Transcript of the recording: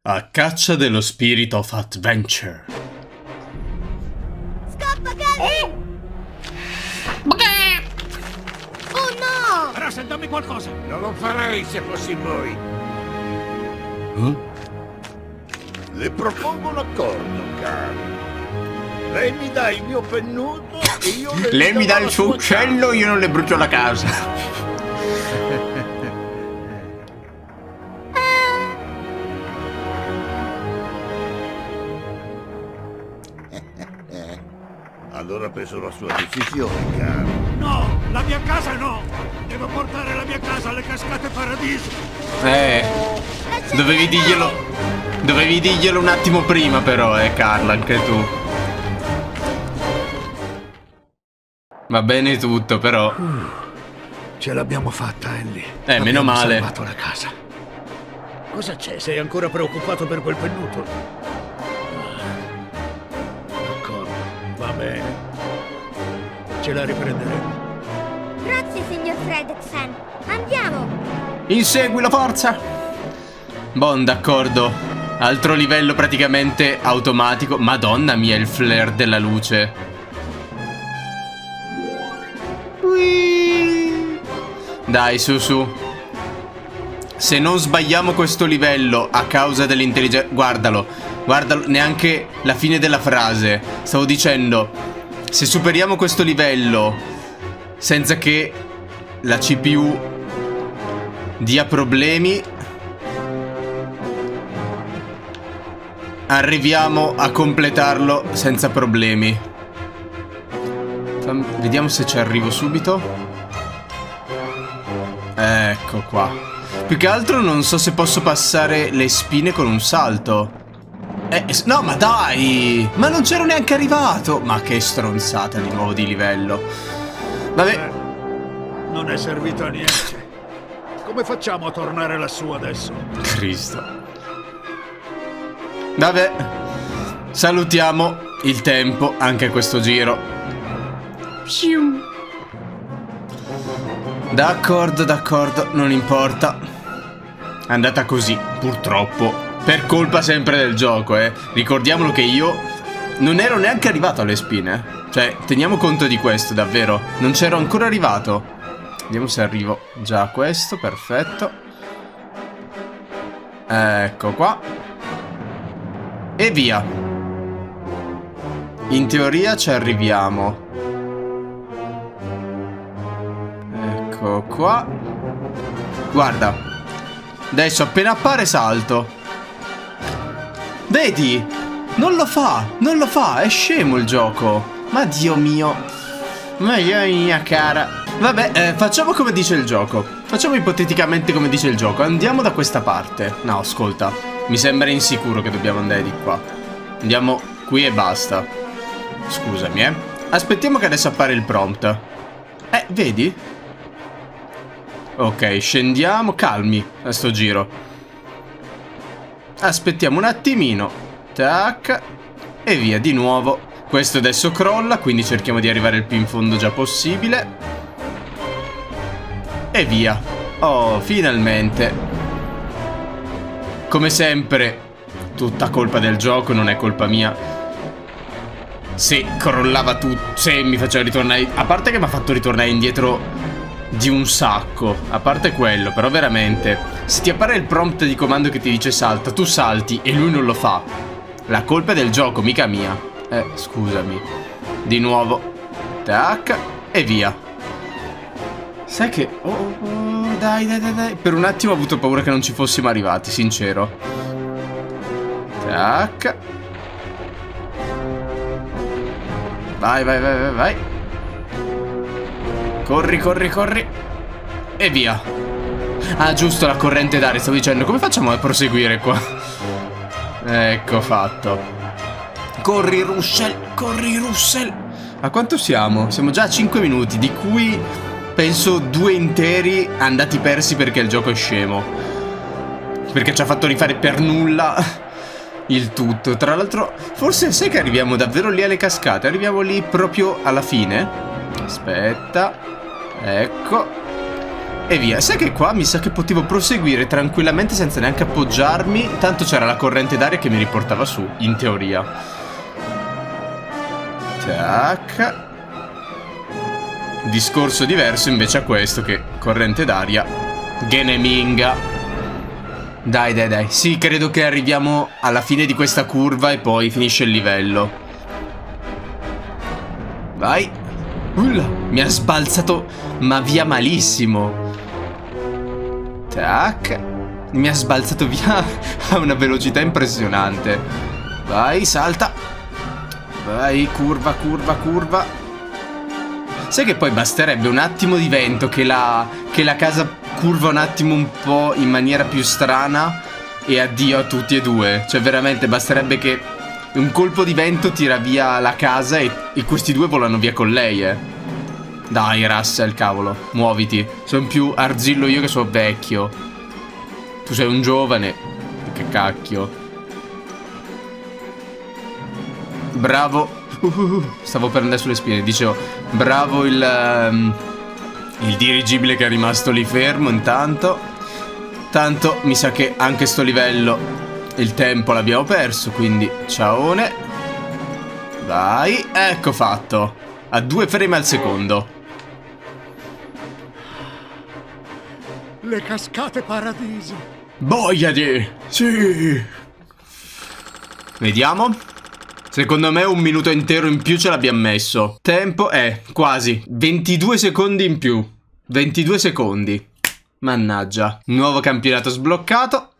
A caccia dello Spirit of Adventure. Scappa, Calvin! Oh no! Russell, dammi qualcosa! Non lo farei se fossi voi. Le propongo un accordo, caro. Lei mi dà il mio pennuto e io le Lei mi dà la il suo sua uccello, casa. io non le brucio la casa. Allora ha preso la sua decisione, caro. No! La mia casa no! Devo portare la mia casa alle cascate paradiso! Dovevi dirglielo un attimo prima però, Carla, anche tu. Va bene tutto, però. Ce l'abbiamo fatta, Ellie. Meno male. Abbiamo salvato la casa. Cosa c'è? Sei ancora preoccupato per quel pennuto? D'accordo, va bene. Ce la riprenderemo. Grazie, signor Fredricksen. Andiamo! Insegui la forza! Bon, d'accordo. Altro livello praticamente automatico. Madonna mia, il flare della luce. Dai, su. Se non sbagliamo questo livello a causa dell'intelligenza... Guardalo, neanche la fine della frase. Stavo dicendo, se superiamo questo livello senza che la CPU dia problemi, arriviamo a completarlo senza problemi. Vediamo se ci arrivo subito. Ecco qua. Più che altro non so se posso passare le spine con un salto. No, ma dai! Ma non c'ero neanche arrivato! Ma che stronzata di nuovo di livello. Vabbè. Non è servito a niente. Come facciamo a tornare lassù adesso? Cristo. Vabbè. Salutiamo il tempo anche questo giro. D'accordo, non importa. È andata così, purtroppo. Per colpa sempre del gioco, Ricordiamolo che io non ero neanche arrivato alle spine. Cioè, teniamo conto di questo, davvero. Non c'ero ancora arrivato. Vediamo se arrivo già a questo, perfetto. Ecco qua. E via. In teoria ci arriviamo. Ecco qua. Guarda. Adesso appena appare salto. Vedi? Non lo fa, è scemo il gioco. Ma Dio mio. Ma mia cara. Vabbè, facciamo come dice il gioco. Facciamo ipoteticamente come dice il gioco. Andiamo da questa parte. No, ascolta. Mi sembra insicuro che dobbiamo andare di qua. Andiamo qui e basta. Scusami, Aspettiamo che adesso appare il prompt. Vedi? Ok, scendiamo, calmi a sto giro. Aspettiamo un attimino. Tac. E via di nuovo. Questo adesso crolla, quindi cerchiamo di arrivare il più in fondo già possibile. E via. Oh, finalmente. Come sempre, tutta colpa del gioco, non è colpa mia. Se crollava tutto, se mi faceva ritornare... A parte che mi ha fatto ritornare indietro di un sacco. A parte quello, però veramente, se ti appare il prompt di comando che ti dice salta, tu salti e lui non lo fa. La colpa è del gioco, mica mia. Scusami. Di nuovo. Tac. E via. Sai che... Dai. Per un attimo ho avuto paura che non ci fossimo arrivati, sincero. Tac. Vai. Corri. E via. Ah, giusto, la corrente d'aria. Stavo dicendo, come facciamo a proseguire qua? Ecco fatto. Corri, Russell. A quanto siamo? Siamo già a 5 minuti, di cui penso 2 interi andati persi perché il gioco è scemo. Perché ci ha fatto rifare per nulla il tutto. Tra l'altro, forse sai che arriviamo davvero lì alle cascate. Arriviamo lì proprio alla fine. Aspetta. Ecco. e via. Sai che qua mi sa che potevo proseguire tranquillamente senza neanche appoggiarmi. Tanto c'era la corrente d'aria che mi riportava su, in teoria. Tac. Discorso diverso invece a questo, che corrente d'aria Geneminga. Dai dai dai. Sì, credo che arriviamo alla fine di questa curva e poi finisce il livello. Vai. Mi ha sbalzato, ma via malissimo. Tac. Mi ha sbalzato via a una velocità impressionante. Vai, salta. Vai, curva, curva, curva. Sai che poi basterebbe un attimo di vento, che la casa curva un attimo un po' in maniera più strana, e addio a tutti e due. Cioè veramente basterebbe che un colpo di vento tira via la casa e questi due volano via con lei, Dai Russell, cavolo, muoviti. Sono più arzillo io che sono vecchio. Tu sei un giovane. Che cacchio. Bravo. Stavo per andare sulle spine. Dicevo, bravo il dirigibile che è rimasto lì fermo intanto. Tanto mi sa che anche sto livello il tempo l'abbiamo perso, quindi ciaone. Vai, ecco fatto. A 2 frame al secondo. Le cascate paradiso. Boiadi. Sì. Vediamo. Secondo me un minuto intero in più ce l'abbiamo messo. Tempo è quasi 22 secondi in più. 22 secondi. Mannaggia. Nuovo campionato sbloccato.